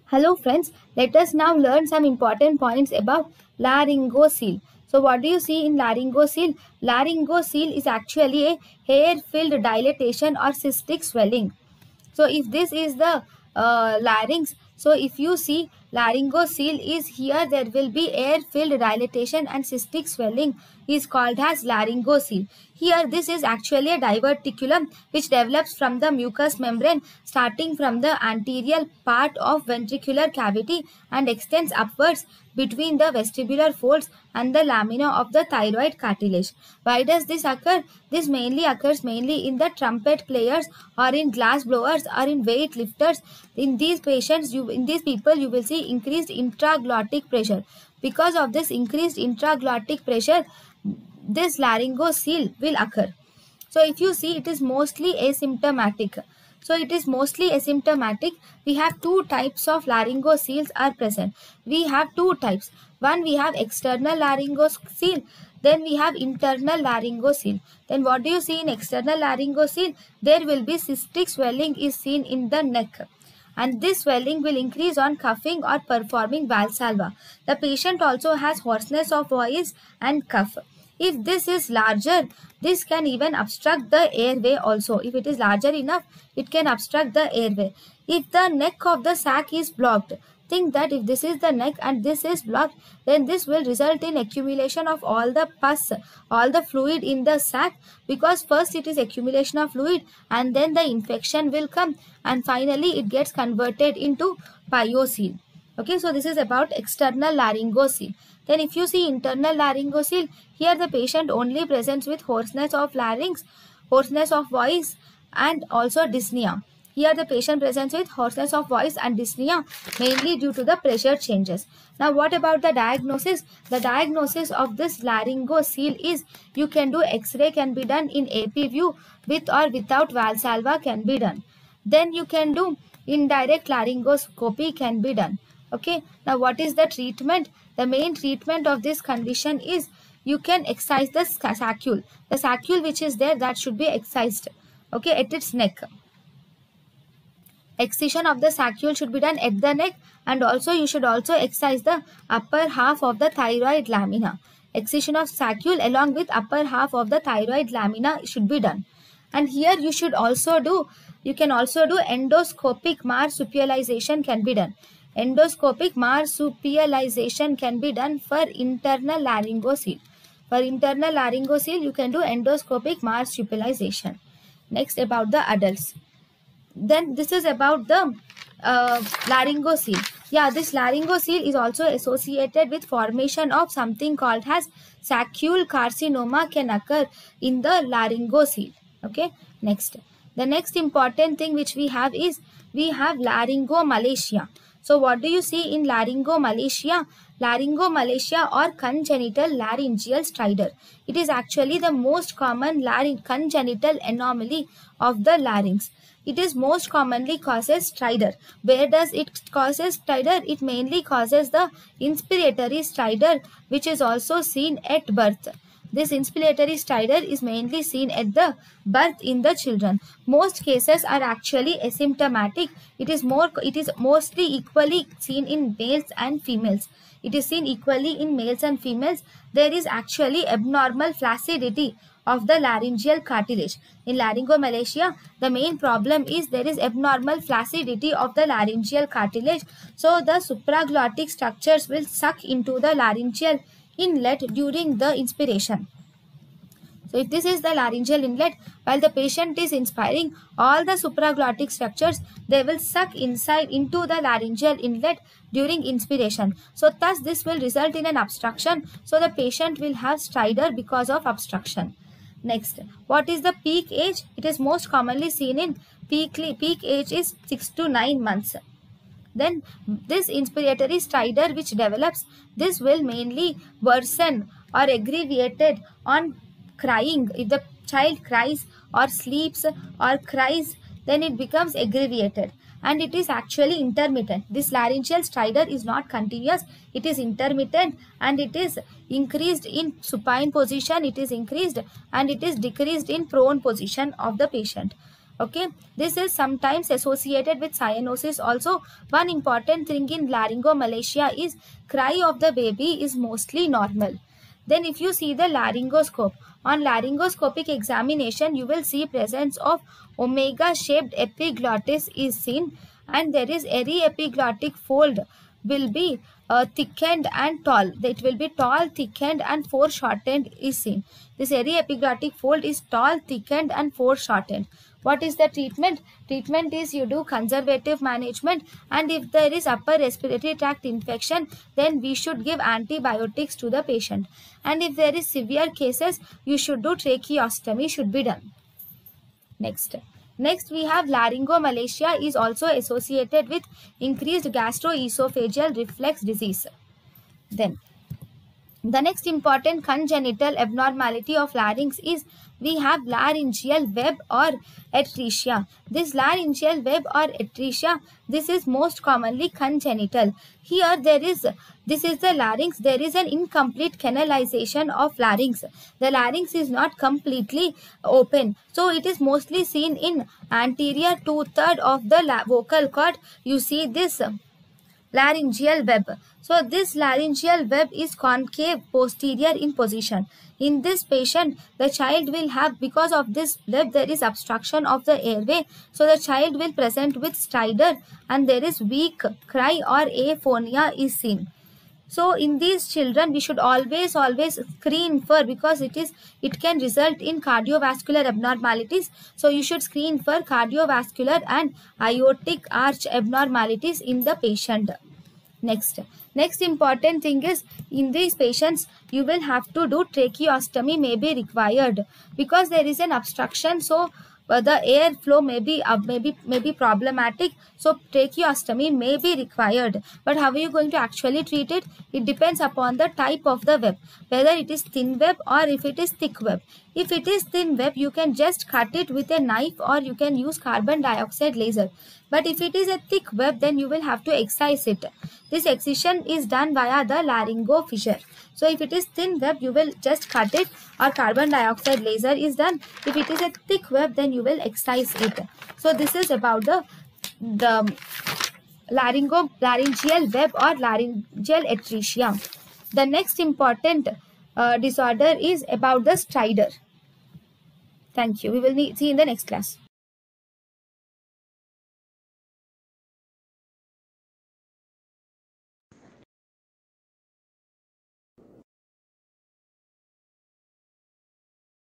Hello friends, let us now learn some important points about laryngocele. So what do you see in laryngocele? Laryngocele is actually a hair-filled dilatation or cystic swelling. So if this is the larynx, so if you see laryngocele is here, there will be air-filled dilatation and cystic swelling is called as laryngocele. Here this is actually a diverticulum which develops from the mucous membrane starting from the anterior part of ventricular cavity and extends upwards between the vestibular folds and the lamina of the thyroid cartilage. Why does this occur? This mainly occurs in the trumpet players or in glass blowers or in weight lifters. In these patients, in these people, you will see increased intraglottic pressure. Because of this increased intraglottic pressure, this laryngocele will occur. So if you see, it is mostly asymptomatic. So it is mostly asymptomatic. We have two types of laryngoceles are present. We have two types. One, we have external laryngocele. Then we have internal laryngocele. Then what do you see in external laryngocele? There will be cystic swelling is seen in the neck. And this swelling will increase on coughing or performing Valsalva. The patient also has hoarseness of voice and cough. If this is larger, this can even obstruct the airway also. If it is larger enough, it can obstruct the airway. If the neck of the sac is blocked, think that if this is the neck and this is blocked, then this will result in accumulation of all the pus, all the fluid in the sac, because first it is accumulation of fluid and then the infection will come and finally it gets converted into pyocele. Okay, so this is about external laryngocele. Then if you see internal laryngocele, here the patient only presents with hoarseness of larynx, hoarseness of voice and also dyspnea. Here the patient presents with hoarseness of voice and dyspnea mainly due to the pressure changes. Now what about the diagnosis? The diagnosis of this laryngocele is you can do X-ray can be done in AP view with or without Valsalva can be done. Then you can do indirect laryngoscopy can be done. Okay, now what is the treatment? The main treatment of this condition is you can excise the saccule. The saccule which is there, that should be excised, okay, at its neck. Excision of the saccule should be done at the neck, and also you should also excise the upper half of the thyroid lamina. Excision of saccule along with upper half of the thyroid lamina should be done. And here you should also do, you can also do endoscopic marsupialization can be done. Endoscopic marsupialization can be done for internal laryngocele. For internal laryngocele, you can do endoscopic marsupialization. Next, about the adults. Then this is about the laryngocele. Yeah, this laryngocele is also associated with formation of something called as saccule carcinoma can occur in the laryngocele. Okay, next. The next important thing which we have is we have laryngomalacia. So what do you see in laryngomalacia? Laryngomalacia or congenital laryngeal stridor. It is actually the most common congenital anomaly of the larynx. It is most commonly causes stridor. Where does it causes stridor? It mainly causes the inspiratory stridor, which is also seen at birth. This inspiratory stridor is mainly seen at the birth in the children. Most cases are actually asymptomatic. It is mostly equally seen in males and females. It is seen equally in males and females. There is actually abnormal flaccidity of the laryngeal cartilage. In laryngomalacia, the main problem is there is abnormal flaccidity of the laryngeal cartilage. So the supraglottic structures will suck into the laryngeal inlet during the inspiration. So if this is the laryngeal inlet, while the patient is inspiring, all the supraglottic structures, they will suck inside into the laryngeal inlet during inspiration. So thus this will result in an obstruction. So the patient will have stridor because of obstruction. Next, what is the peak age? It is most commonly seen in peak age is 6 to 9 months. Then this inspiratory stridor which develops, this will mainly worsen or aggravated on crying. If the child cries or sleeps or cries, then it becomes aggravated, and it is actually intermittent. This laryngeal stridor is not continuous, it is intermittent, and it is increased in supine position, it is increased, and it is decreased in prone position of the patient. Okay, this is sometimes associated with cyanosis also. One important thing in laryngomalacia is cry of the baby is mostly normal. Then if you see the laryngoscope, on laryngoscopic examination, you will see presence of omega shaped epiglottis is seen, and there is airy epiglottic fold will be thickened and tall. It will be tall, thickened and foreshortened is seen. This airy epiglottic fold is tall, thickened and foreshortened. What is the treatment? Treatment is you do conservative management, and if there is upper respiratory tract infection, then we should give antibiotics to the patient. And if there is severe cases, you should do tracheostomy should be done. Next we have laryngomalacia is also associated with increased gastroesophageal reflux disease. Then the next important congenital abnormality of larynx is we have laryngeal web or atresia. This laryngeal web or atresia, this is most commonly congenital. Here this is the larynx. There is an incomplete canalization of larynx. The larynx is not completely open. So it is mostly seen in anterior 2/3 of the vocal cord. You see this laryngeal web. So this laryngeal web is concave posterior in position. In this patient, the child will have, because of this web, there is obstruction of the airway. So the child will present with stridor, and there is weak cry or aphonia is seen. So in these children, we should always screen for, because it can result in cardiovascular abnormalities. So you should screen for cardiovascular and aortic arch abnormalities in the patient. Next important thing is, in these patients you will have to do tracheostomy may be required, because there is an obstruction. So the air flow may be problematic. So tracheostomy may be required. But how are you going to actually treat it? It depends upon the type of the web, whether it is thin web or if it is thick web. If it is thin web, you can just cut it with a knife, or you can use carbon dioxide laser. But if it is a thick web, then you will have to excise it. This excision is done via the laryngo fissure. So if it is thin web, you will just cut it, or carbon dioxide laser is done. If it is a thick web, then you will excise it. So this is about the laryngeal web or laryngeal atresia. The next important disorder is about the stridor. Thank you. We will see in the next class.